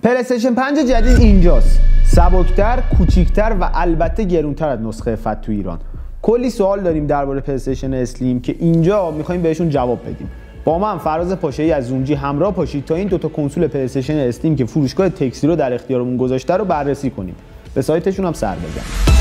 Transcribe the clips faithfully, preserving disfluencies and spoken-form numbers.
پلی استیشن پنج جدید اینجاست. سبکتر، کوچیکتر و البته گرونتر از نسخه فت تو ایران. کلی سوال داریم درباره پلی استیشن اسلیم که اینجا میخوایم بهشون جواب بدیم. با من فراز پاشایی از زونجی همراه پاشید تا این دوتا کنسول پلی استیشن اسلیم که فروشگاه تکسی رو در اختیارمون گذاشته رو بررسی کنیم. به سایتشون هم سر بزنیم.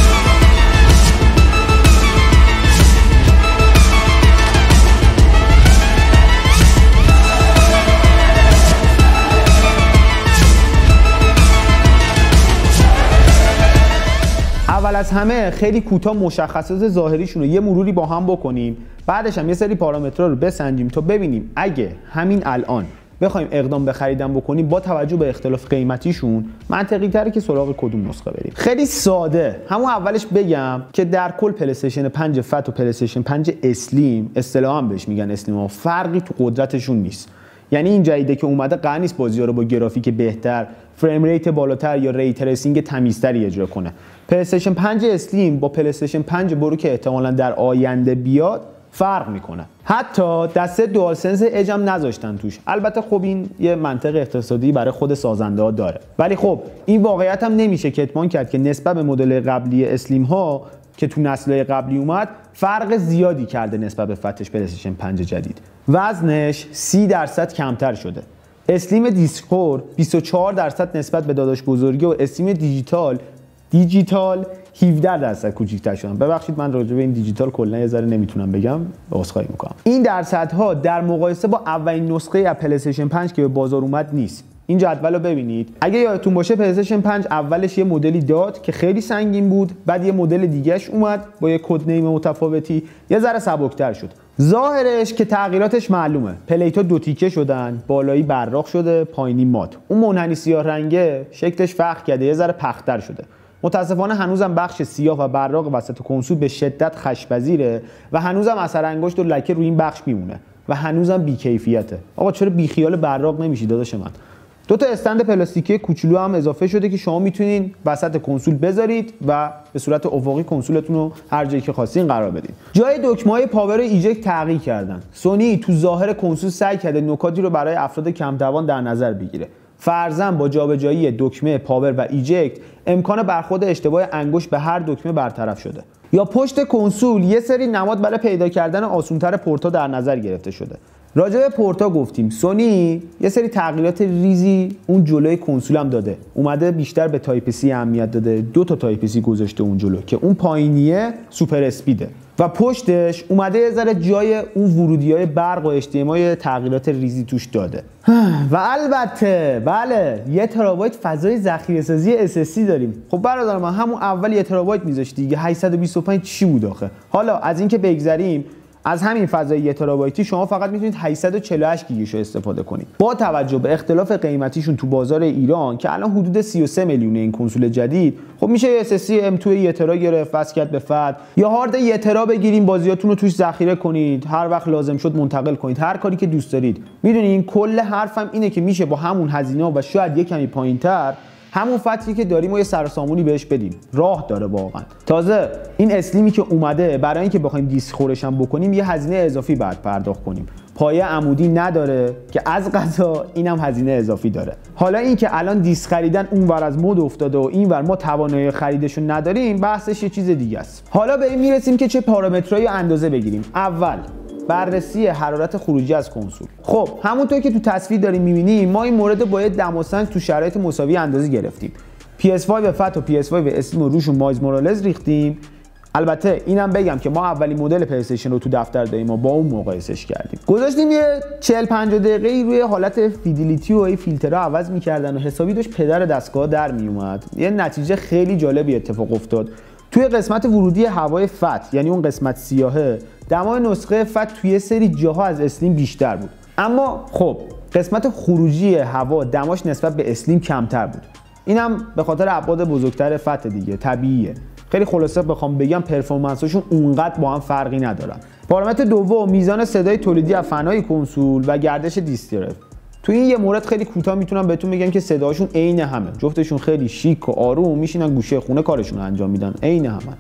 اول از همه خیلی کوتاه مشخصات ظاهریشون رو یه مروری با هم بکنیم، بعدش هم یه سری پارامترها رو بسنجیم تا ببینیم اگه همین الان بخوایم اقدام به خریدن بکنیم با توجه به اختلاف قیمتیشون منطقی تره که سراغ کدوم نسخه بریم. خیلی ساده همون اولش بگم که در کل پلی استیشن پنج فت و پلی استیشن پنج اسلیم اصطلاحاً بهش میگن اسلیم ها، فرقی تو قدرتشون نیست. یعنی این جدیده که اومده قرار نیست بازی‌ها رو با گرافیک بهتر، فریم ریت بالاتر یا ری تریسینگ تمیزتری اجرا کنه. پلی استیشن پنج اسلیم با پلی استیشن پنج برو که احتمالاً در آینده بیاد فرق میکنه. حتی دسته دوال سنس اج هم نذاشتن توش. البته خب این یه منطق اقتصادی برای خود سازنده ها داره، ولی خب این واقعیت هم نمیشه کتمان کرد که نسبت به مدل قبلی اسلیم ها که تو نسل‌های قبلی اومد فرق زیادی کرده نسبت به فتش پلی استیشن پنج جدید. وزنش سی درصد کمتر شده. اسلیم دیسکور بیست و چهار درصد نسبت به داداش بزرگی و اسلیم دیجیتال دیجیتال هفده درصد کوچیک‌تر شدن. ببخشید من راجع به این دیجیتال کلا یه ذره نمیتونم بگم، عذرخواهی میکنم. این درصدها در مقایسه با اولین نسخه از پلی استیشن پنج که به بازار اومد نیست. این جدول رو ببینید. اگه یادتون باشه پلی استیشن پنج اولش یه مدلی داد که خیلی سنگین بود، بعد یه مدل دیگه‌اش اومد با یه کد نیم متفاوتی، یه ذره سبکتر شد. ظاهرش که تغییراتش معلومه. پلیت‌ها دو تیکه شدن، بالایی براق شده، پایینی مات. اون منحنی سیاه رنگه شکلش فرق کرده، یه ذره پخت‌تر شده. متاسفانه هنوزم بخش سیاه و براق وسط کنسول به شدت خش‌پذیره و هنوزم اثر انگشت و لکه روی این بخش میمونه و هنوزم بی‌کیفیته. آقا چرا بیخیال براق نمیشی داداش من؟ دو تا استند پلاستیکی کوچولو هم اضافه شده که شما میتونین وسط کنسول بذارید و به صورت افقی کنسولتون رو هر جایی که خواستین قرار بدین. جای دکمه‌های پاور ایجکت تغییر کردن. سونی تو ظاهر کنسول سعی کرده نکاتی رو برای افراد کم توان در نظر بگیره. فرضاً با جابجایی دکمه پاور و ایجکت امکان برخورد اشتباه انگشت به هر دکمه برطرف شده. یا پشت کنسول یه سری نماد برای پیدا کردن آسان‌تر پورتا در نظر گرفته شده. راجع به پورتا گفتیم. سونی یه سری تغییرات ریزی اون جلوی کنسول هم داده. اومده بیشتر به تایپ سی اهمیت داده. دو تا تایپ سی گذاشته اون جلو که اون پایینیه سوپر اسپیده و پشتش اومده یه ذره جای اون ورودی‌های برق و اچ دی ام آی تغییرات ریزی توش داده. و البته بله یه ترابایت فضای ذخیره‌سازی اس اس دی داریم. خب برادر من همون اول یه ترابایت میذاشتی دیگه. هشتصد و بیست و پنج چی بود آخه؟ حالا از اینکه بگذریم، از همین فضای یک ترابایتی شما فقط میتونید هشتصد و چهل و هشت گیگش رو استفاده کنید. با توجه به اختلاف قیمتیشون تو بازار ایران که الان حدود سی و سه میلیون این کنسول جدید، خب میشه اس اس دی ام دو یک ترا گرفت، وصل کرد به فت، یا هارد یک ترا بگیرین بازیاتون رو توش ذخیره کنید، هر وقت لازم شد منتقل کنید، هر کاری که دوست دارید. میدونین کل حرفم اینه که میشه با همون هزینه و شاید یه کمی پایینتر همون فتری که داریم و یه سرسامونی بهش بدیم. راه داره واقعا. تازه این اسلیمی که اومده برای اینکه بخوایم دیسک خورش هم بکنیم یه هزینه اضافی بعد پرداخت کنیم. پایه عمودی نداره که از قضا اینم هزینه اضافی داره. حالا اینکه الان دیسک خریدن اونور از مد افتاده و اینور ما توانایی خریدشو نداریم، بحثش یه چیز دیگه است. حالا به این میرسیم که چه پارامترایی اندازه بگیریم. اول بررسی حرارت خروجی از کنسول. خب همونطور که تو تصویر داریم می‌بینیم ما این مورد با دم و سنج تو شرایط مساوی اندازه گرفتیم. پی اس پنج فت و پی اس پنج اسلیم رو روشون مایز مورالز ریختیم. البته اینم بگم که ما اولین مدل پلی استیشن رو تو دفتر داریم و با اون مقایسش کردیم. گذاشتیم یه چهل پنجاه دقیقه‌ای روی حالت فیدلیتی و این فیلترها عوض می‌کردن و حسابی داشت پدر دستگاه در میومد. یه نتیجه خیلی جالبی اتفاق افتاد. توی قسمت ورودی هوای فت، یعنی اون قسمت سیاهه، دمای نسخه فت توی سری جاها از اسلیم بیشتر بود. اما خب قسمت خروجی هوا دماش نسبت به اسلیم کمتر بود. اینم به خاطر ابعاد بزرگتر فت دیگه، طبیعیه. خیلی خلاصه بخوام بگم پرفورمنسشون اونقدر با هم فرقی ندارن. پارامتر دوم میزان صدای تولیدی از فنای کنسول و گردش دیسک. تو این یه مورد خیلی کوتاه میتونم بهتون بگم که صداشون عین همه. جفتشون خیلی شیک و آروم میشینن گوشه خونه کارشون رو انجام میدن. عین همه.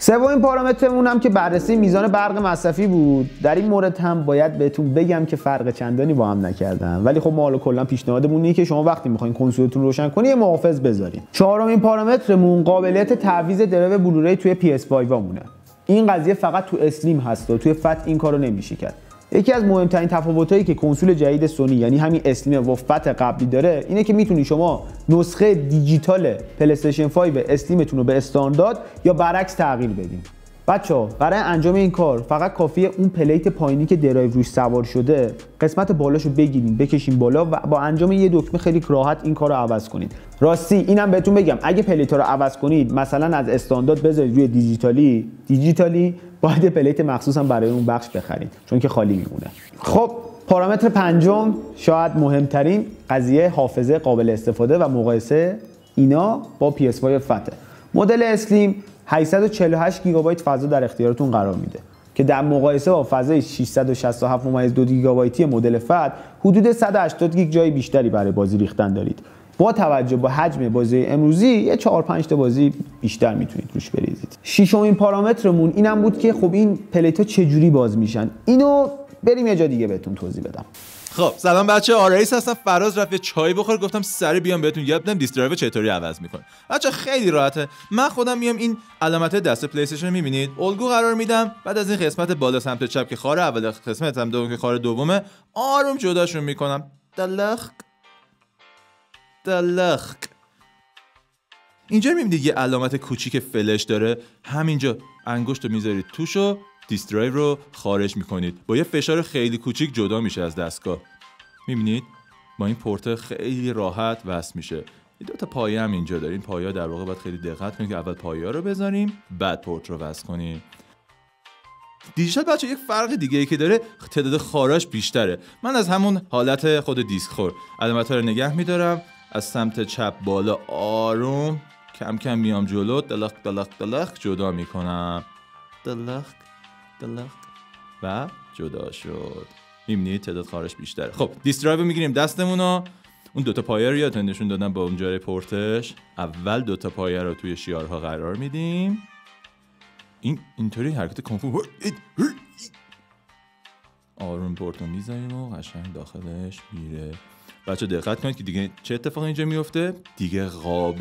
سومین پارامترمون هم که بررسی میزان برق مصرفی بود. در این مورد هم باید بهتون بگم که فرق چندانی با هم نکردن، ولی خب ما حالا کلا پیشنهادمون اینه که شما وقتی میخواین کنسولتون روشن کنی یه محافظ بذارین. چهارمین پارامترمون قابلیت تعویض درایو بلوری توی پی اس پنج مونه. این قضیه فقط تو اسلیم هست و توی فت این کارو نمیشه کرد. یکی از مهمترین تفاوتایی که کنسول جدید سونی یعنی همین اسلیم و فت قبلی داره اینه که میتونی شما نسخه دیجیتال پلی استیشن پنج اسلیمتون رو به استاندارد یا برعکس تغییر بدین. بچه‌ها برای انجام این کار فقط کافیه اون پلیت پایینی که درایو روش سوار شده قسمت بالاشو بگیرین بکشین بالا و با انجام یه دکمه خیلی راحت این کارو عوض کنید. راستی اینم بهتون بگم اگه پلیت‌ها رو عوض کنید مثلا از استاندارد بذارید روی دیجیتالی دیجیتالی باید پلیت مخصوص هم برای اون بخش بخرید چون که خالی میمونه. خب پارامتر پنجم شاید مهمترین قضیه حافظه قابل استفاده و مقایسه اینا با پی اس پنج فت. مدل اسلیم هشتصد و چهل و هشت گیگابایت فضا در اختیارتون قرار میده که در مقایسه با فضای ششصد و شصت و هفت ممیز دو گیگابایتی مدل فت حدود صد و هشتاد گیگ جای بیشتری برای بازی ریختن دارید. با توجه به حجم بازی امروزی یه چهار پنج تا بازی بیشتر میتونید روش بریزید. ششمین پارامترمون اینم بود که خب این پلیت‌ها چجوری باز میشن. اینو بریم یه جا دیگه بهتون توضیح بدم. خب سلام بچه، آرایس هستم. فراز رفت چای بخور، گفتم سری بیام بهتون یاد بدم دیسک درایو چطوری عوض میکنه. بچه خیلی راحته. من خودم میام این علامت دست پلی استیشن میبینید الگو قرار میدم، بعد از این قسمت بالا سمت چپ که خار اول، قسمت هم دوم که خار دومه، آروم جداشون میکنم. دلخ دلخ. اینجا میبینید یه علامت کوچیک فلش داره، همینجا انگشتو میذارید توشو دیسک درایو رو خارج میکنید. با یه فشار خیلی کوچیک جدا میشه از دستگاه. میبینید با این پورت خیلی راحت وصل میشه. این دو تا پایه هم اینجا دارین. پایه در واقع باید خیلی دقت کنید که اول پایه رو بذاریم بعد پورت رو وصل کنیم. دیجیتال بچه یک فرق دیگه ای که داره تعداد خاراش بیشتره. من از همون حالت خود دیسک خور علامت‌ها رو نگه میدارم، از سمت چپ بالا آروم کم کم میام جلو، دلخ دلخ دلخ جدا میکنم، دلخ دلخ و جدا شد. میبینید تعداد خارش بیشتره. خب دیسک درایو میگیریم دستمونو، اون دوتا پایه رو یادتون نشون دادم با اون جای پورتش. اول دوتا پایه رو توی شیارها قرار میدیم. این اینطوری حرکت کنفو آروم پورت رو میذاریم و قشنگ داخلش میره. بچه دقت کنید که دیگه چه اتفاقی اینجا میفته. دیگه قاب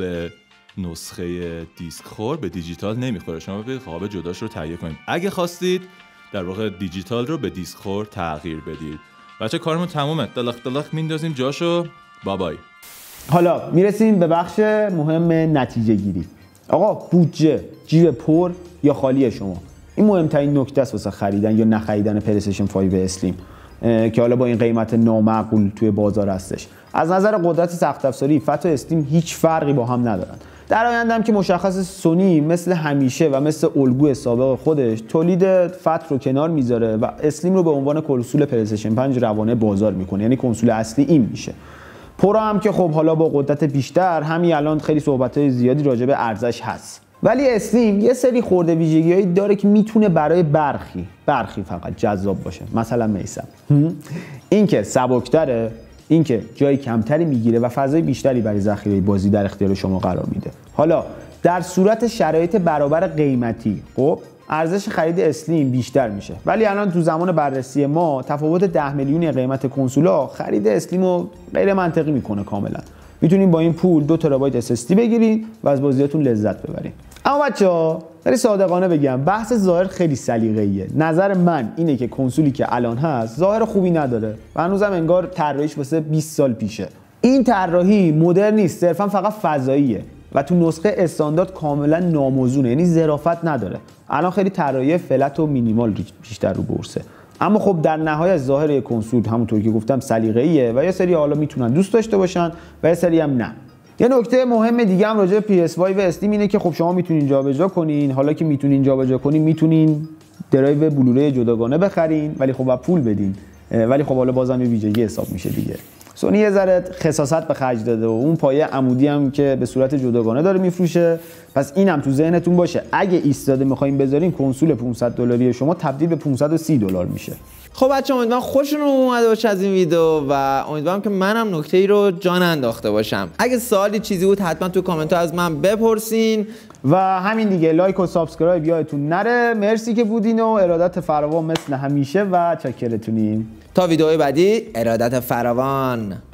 نسخه دیسک خور به دیجیتال نمیخوره. شما ببینید قاب جداش رو تهیه کنید. اگه خواستید در واقع دیجیتال رو به دیسک خور تغییر بدید. بچه کارمون تمومه. دلخ دلخ میندازیم جاشو. بابای. حالا میرسیم به بخش مهم نتیجه گیری. آقا بودجه جیب پر یا خالی شما، این مهمترین نکته است واسه خریدن یا نخریدن پلی استیشن پنج اسلیم که حالا با این قیمت نامعقول توی بازار هستش. از نظر قدرت سخت افزاری فت و استیم هیچ فرقی با هم ندارن. در آینده هم که مشخص سونی مثل همیشه و مثل الگوی سابق خودش تولید فت رو کنار میذاره و اسلیم رو به عنوان کنسول پلی استیشن پنج روانه بازار میکنه، یعنی کنسول اصلی این میشه. پرو هم که خب حالا با قدرت بیشتر، همین الان خیلی صحبت‌های زیادی راجع به ارزش هست. ولی اسلیم یه سری خورده ویژگی‌هایی داره که میتونه برای برخی برخی فقط جذاب باشه. مثلا میسم این که سبک‌تره، این که جای کمتری میگیره و فضای بیشتری برای ذخیره بازی در اختیار شما قرار میده. حالا در صورت شرایط برابر قیمتی خب ارزش خرید اسلیم بیشتر میشه، ولی الان تو زمان بررسی ما تفاوت ده میلیونی قیمت کنسولا خرید اسلیم رو غیر منطقی میکنه کاملا. میتونین با این پول دو ترابایت اس اس دی بگیرین و از بازیاتون لذت ببرین. اما بچه‌ها ولی صادقانه بگم بحث ظاهر خیلی سلیقه‌ایه. نظر من اینه که کنسولی که الان هست ظاهر خوبی نداره و هنوزم انگار طراحیش واسه بیست سال پیشه. این طراحی مدرن نیست، صرفا فقط فضاییه و تو نسخه استاندارد کاملا ناموزونه، یعنی ظرافت نداره. الان خیلی طراحی فلت و مینیمال بیشتر رو بورسه. اما خب در نهایت ظاهر یک کنسول همونطور که گفتم سلیقه‌ایه و یه سری حالا میتونن دوست داشته باشن و یه سری هم نه. یه نکته مهم دیگه هم راجع به پی اس پنج و استیم اینه که خب شما میتونین جابجا کنین. حالا که میتونین جابجا کنین میتونین درایو بلوری جداگانه بخرین، ولی خب با پول بدین. ولی خب حالا بازم یه ویژگی حساب میشه دیگه. سونی یه ذره خصاصت به خرج داده و اون پایه عمودی هم که به صورت جداگانه داره میفروشه. پس اینم تو ذهنتون باشه اگه ایستاده میخواین بذارین کنسول پانصد دلاری شما تبدیل به پانصد و سی دلار میشه. خب بچه‌ها امیدوارم خوشتون اومده باشه از این ویدیو و امیدوارم که منم نکته‌ای رو جا انداخته باشم. اگه سوالی چیزی بود حتما تو کامنت ها از من بپرسین و همین دیگه. لایک و سابسکرایب یادتون نره. مرسی که بودین و ارادت فراوان مثل همیشه و چاکرتونیم. تا ویدیوهای بعدی ارادت فراوان.